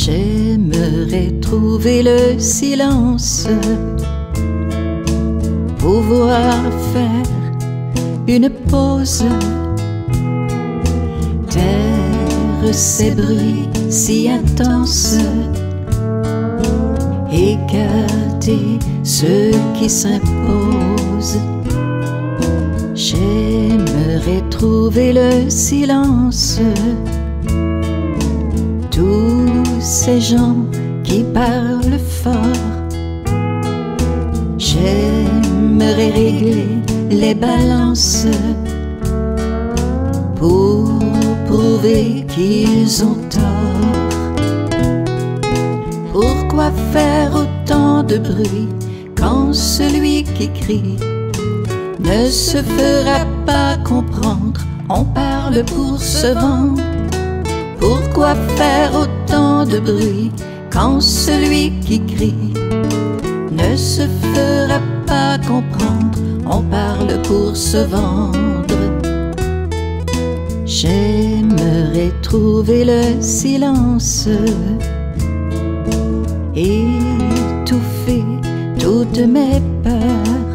J'aimerais trouver le silence, pouvoir faire une pause, taire ces bruits si intenses, écarter ceux qui s'imposent. J'aimerais trouver le silence, tous ces gens qui parlent fort. J'aimerais régler les balances pour prouver qu'ils ont tort. Pourquoi faire autant de bruit quand celui qui crie ne se fera pas comprendre? On parle pour se vendre. Pourquoi faire autant de bruit quand celui qui crie ne se fera pas comprendre? On parle pour se vendre. J'aimerais trouver le silence, étouffer toutes mes peurs.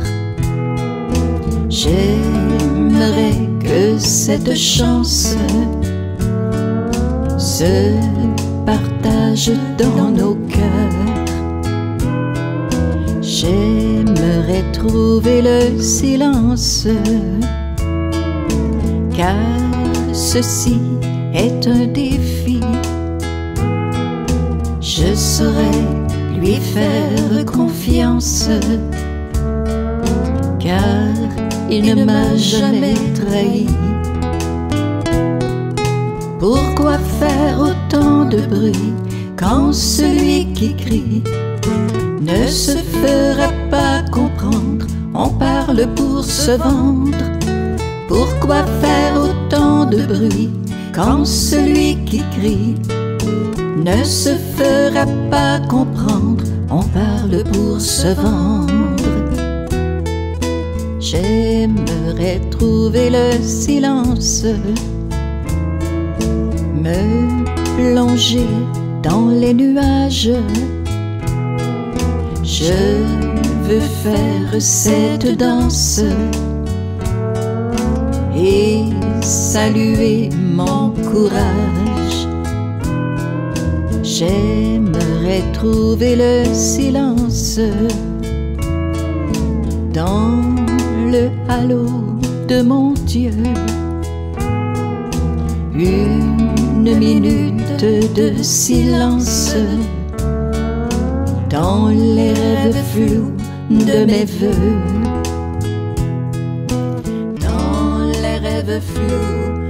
J'aimerais que cette chance se partage dans nos cœurs. J'aimerais trouver le silence, car ceci est un défi. Je saurais lui faire confiance, car il ne m'a jamais trahi. Pourquoi faire autant de bruit quand celui qui crie ne se fera pas comprendre? On parle pour se vendre. Pourquoi faire autant de bruit quand celui qui crie ne se fera pas comprendre? On parle pour se vendre. J'aimerais trouver le silence, me plonger dans les nuages. Je veux faire cette danse et saluer mon courage. J'aimerais trouver le silence dans le halo de mon Dieu. Une minute de silence dans les rêves flous de mes vœux, dans les rêves flous